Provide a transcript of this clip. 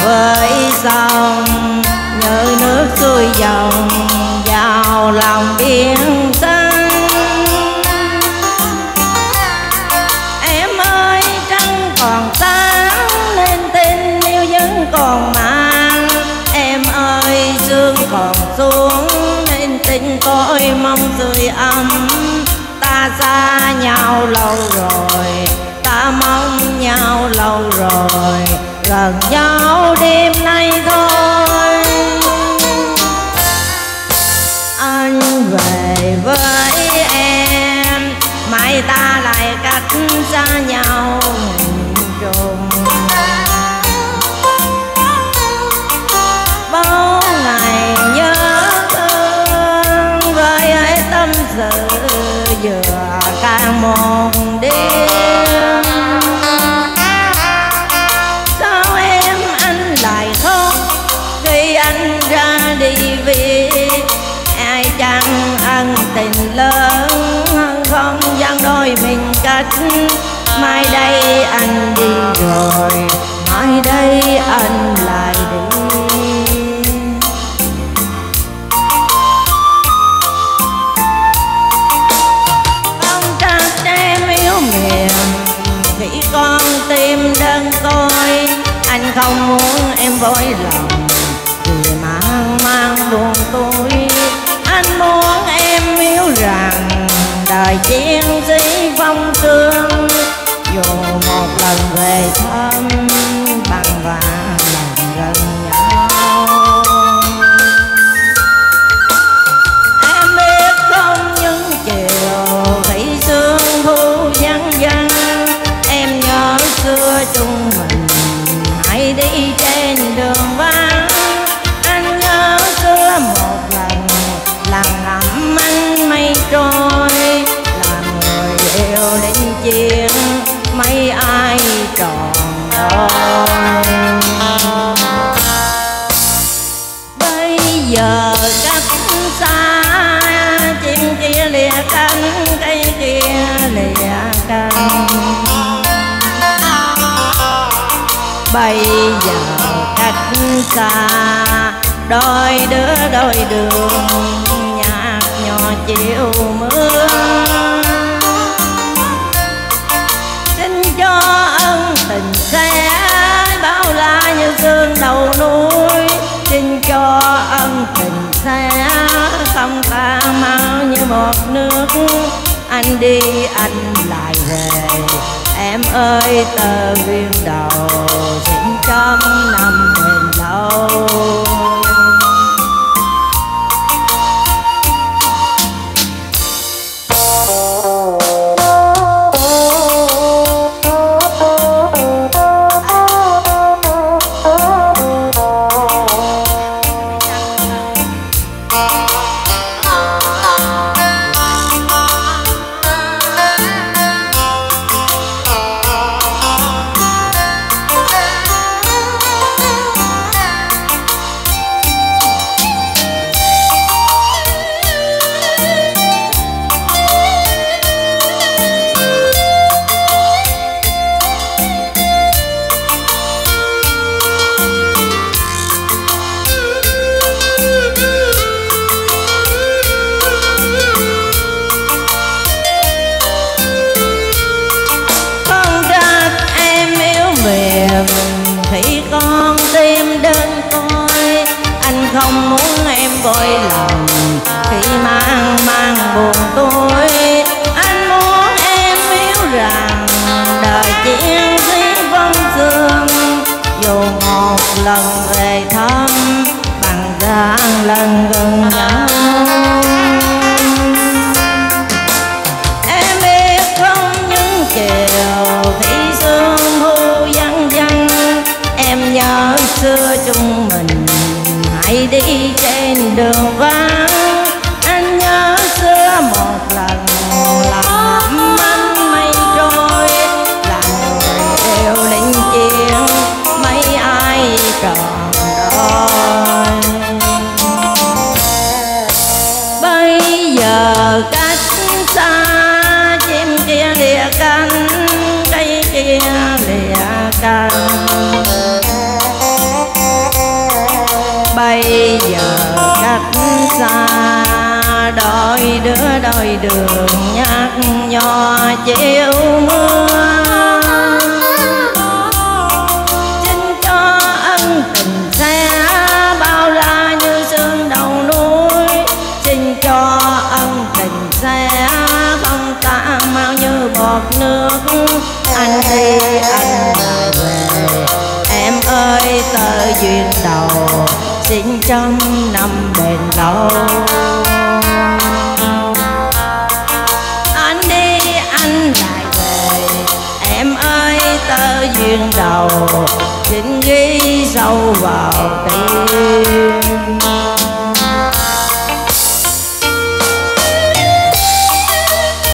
với sông như nước xuôi dòng vào lòng biển xanh. Em ơi trăng còn sáng nên tình yêu vẫn còn mang. Em ơi sương còn xuống nên tình tôi mong sưởi ấm. Ta xa nhau lâu rồi, ta mong nhau lâu rồi, gần nhau đêm nay thôi. Anh về với em, mai ta lại cách xa nhau trùng. Bao ngày nhớ thương với tâm sự vừa càng một đêm. Sao em anh lại khóc khi anh ra đi vì ai chẳng ân tình lớn hơn không gian đôi mình cách. Mai đây anh đi rồi, mai đây anh lại đi. Khi con tim đơn côi, anh không muốn em vội lòng vì mang buồn tôi. Anh muốn em hiểu rằng đời chiến sĩ phong trương, dù một lần về thăm bằng vạn lần gần nhau. Em biết không những chiều khi sương thu vắng vắng, em nhớ xưa chung mình hãy đi trên đường vắng. Anh nhớ xưa một lần ngắm anh mây trôi, là người yêu đến chiến mấy ai tròn đôi. Bây giờ cách xa, chim kia lìa cánh, cây kia lìa cánh. Bây giờ cách xa, đôi đường nhạt nhòa chiều mưa. Xin cho ân tình sẽ bao la như sương đầu núi. Xin cho ân tình sẽ không ta mau như một nước. Anh đi anh lại về, em ơi tờ duyên đầu xin trăm năm bền lâu. Khi con tim đơn côi, anh không muốn em vội lòng khi mang buồn tôi. Anh muốn em hiểu rằng đời chiến sĩ phong sương, dù một lần về thăm bằng vạn lần gần nhau. Em biết không những chiều khi sương thu vắng vắng, em nhớ xưa chung mình hãy đi trên đường vắng. Anh nhớ xưa một lần làm anh mây trôi, là người yêu lính chiến mấy ai tròn đôi. Bây giờ cách xa, chim kia lìa cánh, cây kia lìa cánh. bây giờ cách xa, đôi đường nhắc nhò chiều mưa. Xin cho ân tình sẽ bao la như sương đầu núi, xin cho ân tình sẽ không ta mau như bọt nước. Anh đi anh lại về, em ơi tơ duyên đầu, xin trăm năm bền lâu. Anh đi anh lại về, em ơi tơ duyên đầu, xin ghi sâu vào tim.